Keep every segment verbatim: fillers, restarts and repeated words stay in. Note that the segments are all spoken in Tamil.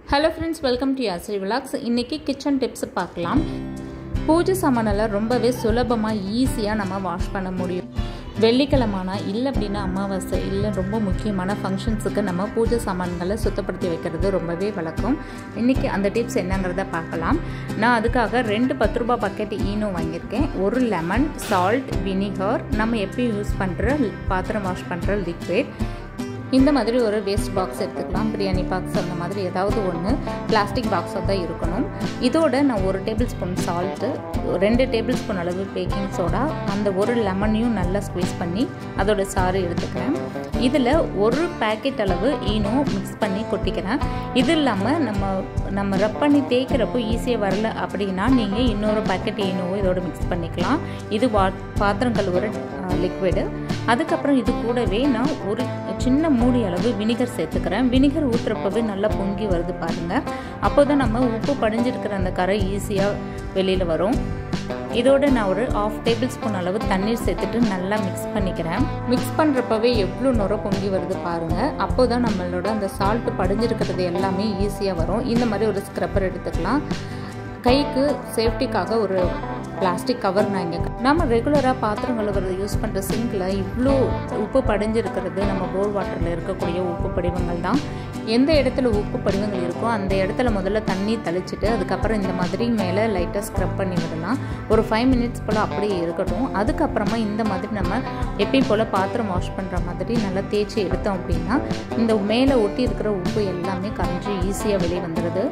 Hello friends, welcome to Yasri Vlogs. இன்னைக்கு கிச்சன் டிப்ஸ் பார்க்கலாம். பூஜை சாமானெல்லாம் ரொம்பவே சுலபமா ஈஸியா நம்ம வாஷ் பண்ண முடியும். வெள்ளிக்கிழமைனா இல்ல அப்படினா அமாவாசை இல்ல ரொம்ப முக்கியமான ஃபங்க்ஷன்ஸ்க்கு நம்ம பூஜை சாமான்களை சுத்தப்படுத்தி வைக்கிறது ரொம்பவே வழக்கம். இன்னைக்கு அந்த டிப்ஸ் என்னங்கறத பார்க்கலாம். நான் அதுக்காக ரெண்டு பத்து ரூபாய் பாக்கெட் ஈனோ வாங்கியிருக்கேன். ஒரு லெமன், சால்ட், வினிகர், நம்ம எப்பவும் யூஸ் பண்ற பாத்திரம் வாஷ் பண்ற லிக்விட். இந்த மாதிரி ஒரு வேஸ்ட் பாக்ஸ் எடுத்துக்கலாம். பிரியாணி பாக்ஸ் அந்த மாதிரி ஏதாவது ஒன்று பிளாஸ்டிக் பாக்ஸாக தான் இருக்கணும். இதோட நான் ஒரு டேபிள் ஸ்பூன் சால்ட்டு, ரெண்டு டேபிள் ஸ்பூன் அளவு பேக்கிங் சோடா, அந்த ஒரு லெமனையும் நல்லா ஸ்குவீஸ் பண்ணி அதோட சாறு எடுத்துக்கிறேன். இதில் ஒரு பேக்கெட் அளவு ஈனோ மிக்ஸ் பண்ணி கொட்டிக்கிறேன். இது இல்லாமல் நம்ம நம்ம ரப் பண்ணி தேய்க்கிறப்போ ஈஸியாக வரல அப்படின்னா நீங்கள் இன்னொரு பேக்கெட் ஈனோவை இதோட மிக்ஸ் பண்ணிக்கலாம். இது வா பாத்திரம் கழுவுற லிக்விடு. அதுக்கப்புறம் இது கூடவே நான் ஒரு சின்ன மூடி அளவு வினிகர் சேர்த்துக்கிறேன். வினிகர் ஊற்றுறப்பவே நல்லா பொங்கி வருது பாருங்கள். அப்போ தான் நம்ம உப்பு படிஞ்சிருக்கிற அந்த கரை ஈஸியாக வெளியில் வரும். இதோட நான் ஒரு ஆஃப் டேபிள் ஸ்பூன் அளவு தண்ணீர் சேர்த்துட்டு நல்லா மிக்ஸ் பண்ணிக்கிறேன். மிக்ஸ் பண்ணுறப்பவே எவ்வளோ நுர பொங்கி வருது பாருங்கள். அப்போ தான் நம்மளோட அந்த சால்ட்டு படிஞ்சிருக்கிறது எல்லாமே ஈஸியாக வரும். இந்த மாதிரி ஒரு ஸ்க்ரப்பர் எடுத்துக்கலாம். கைக்கு சேஃப்டிக்காக ஒரு பிளாஸ்டிக் கவர் நான் இங்கே நம்ம ரெகுலராக பாத்திரம் கழுவுறது யூஸ் பண்ணுற சிங்கில் இவ்வளோ உப்பு படிஞ்சிருக்கிறது நம்ம போர் வாட்டரில் இருக்கக்கூடிய உப்பு படிவங்கள் தான். எந்த இடத்துல உப்பு படிவங்கள் இருக்கோ அந்த இடத்துல முதல்ல தண்ணி தெளிச்சிட்டு அதுக்கப்புறம் இந்த மாதிரி மேலே லைட்டாக ஸ்க்ரப் பண்ணி விடலாம். ஒரு ஃபைவ் மினிட்ஸ் போல் அப்படியே இருக்கட்டும். அதுக்கப்புறமா இந்த மாதிரி நம்ம எப்பயும் போல் பாத்திரம் வாஷ் பண்ணுற மாதிரி நல்லா தேய்ச்சி எடுத்தோம் அப்படின்னா இந்த மேலே ஒட்டி இருக்கிற உப்பு எல்லாமே கரைஞ்சி ஈஸியாக வெளியே வந்துடுது.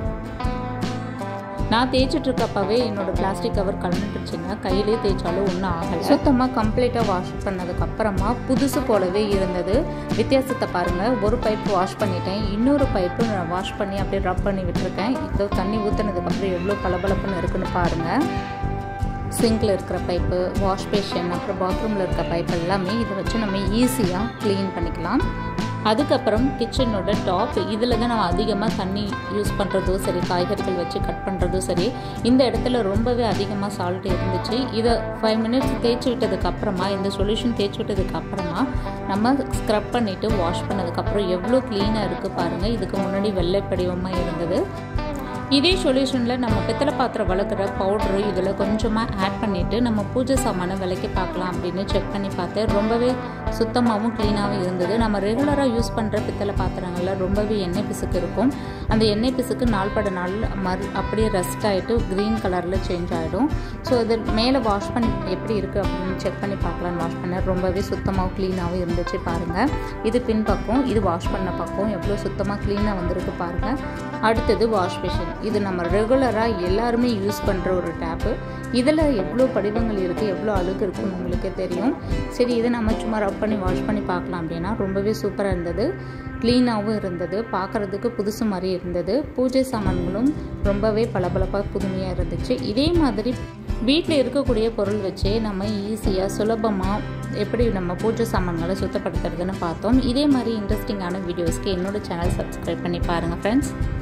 நான் தேய்ச்சிட்டு இருக்கப்பவே என்னோட பிளாஸ்டிக் கவர் கலந்துட்டுச்சுங்க. கையிலே தேய்ச்சாலும் ஒன்றும் ஆகலை. சுத்தமாக கம்ப்ளீட்டாக வாஷ் பண்ணதுக்கப்புறமா புதுசு போலவே இருந்தது. வித்தியாசத்தை பாருங்கள். ஒரு பைப் வாஷ் பண்ணிட்டேன், இன்னொரு பைப்பு நான் வாஷ் பண்ணி அப்படியே ரப் பண்ணி விட்டுருக்கேன். இதோ தண்ணி ஊற்றுனதுக்கப்புறம் எவ்வளோ பளபளப்புன்னு இருக்குன்னு பாருங்கள். சிங்கில் இருக்கிற பைப்பு, வாஷ் பேஷன், அப்புறம் பாத்ரூமில் இருக்க பைப் எல்லாமே இதை வச்சு நம்ம ஈஸியாக க்ளீன் பண்ணிக்கலாம். அதுக்கப்புறம் கிச்சனோட டாப், இதில் தான் நம்ம அதிகமாக தண்ணி யூஸ் பண்ணுறதும் சரி, காய்கறிகள் வச்சு கட் பண்ணுறதும் சரி, இந்த இடத்துல ரொம்பவே அதிகமாக சால்ட் இருந்துச்சு. இதை ஃபைவ் மினிட்ஸ் தேய்ச்சி விட்டதுக்கப்புறமா, இந்த சொல்யூஷன் தேய்ச்சி விட்டதுக்கப்புறமா நம்ம ஸ்க்ரப் பண்ணிவிட்டு வாஷ் பண்ணதுக்கப்புறம் எவ்வளோ க்ளீனாக இருக்குது பாருங்கள். இதுக்கு முன்னாடி வெள்ளை படிவமாக இருந்தது. இதே சொல்யூஷனில் நம்ம பித்தளை பாத்திரம் வளர்க்குற பவுட்ரு இதில் கொஞ்சமாக ஆட் பண்ணிவிட்டு நம்ம பூஜை சாமானை விலைக்கு பார்க்கலாம் அப்படின்னு செக் பண்ணி பார்த்தேன். ரொம்பவே சுத்தமாகவும் க்ளீனாகவும் இருந்தது. நம்ம ரெகுலராக யூஸ் பண்ணுற பித்தளை பாத்திரங்களில் ரொம்பவே எண்ணெய் பிசுக்கு இருக்கும். அந்த எண்ணெய் பிசுக்கு நாள் பட நாள் மறு அப்படியே ரெஸ்ட் ஆகிட்டு க்ரீன் கலரில் சேஞ்ச் ஆகிடும். ஸோ இது மேலே வாஷ் பண்ணி எப்படி இருக்குது அப்படின்னு செக் பண்ணி பார்க்கலான்னு வாஷ் பண்ணேன். ரொம்பவே சுத்தமாகவும் க்ளீனாகவும் இருந்துச்சு பாருங்கள். இது பின்பக்கம், இது வாஷ் பண்ண பக்கம் எவ்வளோ சுத்தமாக க்ளீனாக வந்திருக்கு பாருங்கள். அடுத்தது வாஷ் பேஷன். இது நம்ம ரெகுலராக எல்லாருமே யூஸ் பண்ணுற ஒரு டேப்பு. இதில் எவ்வளோ படிவங்கள் இருக்குது, எவ்வளோ அழுக்கு இருக்குன்னு உங்களுக்கே தெரியும். சரி, இதை நம்ம சும்மா ரப் பண்ணி வாஷ் பண்ணி பார்க்கலாம் அப்படின்னா ரொம்பவே சூப்பராக இருந்தது. க்ளீனாகவும் இருந்தது, பார்க்குறதுக்கு புதுசு மாதிரி இருந்தது. பூஜை சாமான்களும் ரொம்பவே பளபளப்பாக புதுமையாக இருந்துச்சு. இதே மாதிரி வீட்டில் இருக்கக்கூடிய பொருள் வச்சே நம்ம ஈஸியாக சுலபமாக எப்படி நம்ம பூஜை சாமான்களை சுத்தப்படுத்துறதுன்னு பார்த்தோம். இதே மாதிரி இன்ட்ரெஸ்டிங்கான வீடியோஸ்க்கு என்னோட சேனல் சப்ஸ்கிரைப் பண்ணி பாருங்கள் ஃப்ரெண்ட்ஸ்.